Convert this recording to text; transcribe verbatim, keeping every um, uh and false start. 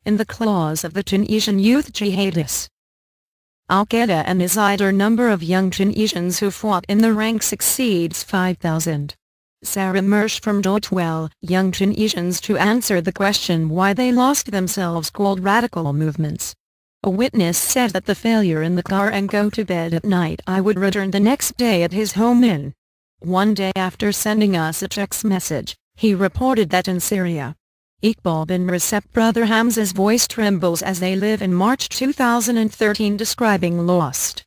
in the claws of the Tunisian youth jihadis. Al-Qaeda and Izidar number of young Tunisians who fought in the ranks exceeds five thousand. Sarah Mersch from Dotwell, young Tunisians to answer the question why they lost themselves called radical movements. A witness said that the failure in the car and go to bed at night I would return the next day at his home in. One day after sending us a text message, he reported that in Syria, Iqbal bin Recep brother Hamza's voice trembles as they live in March two thousand thirteen describing Lost.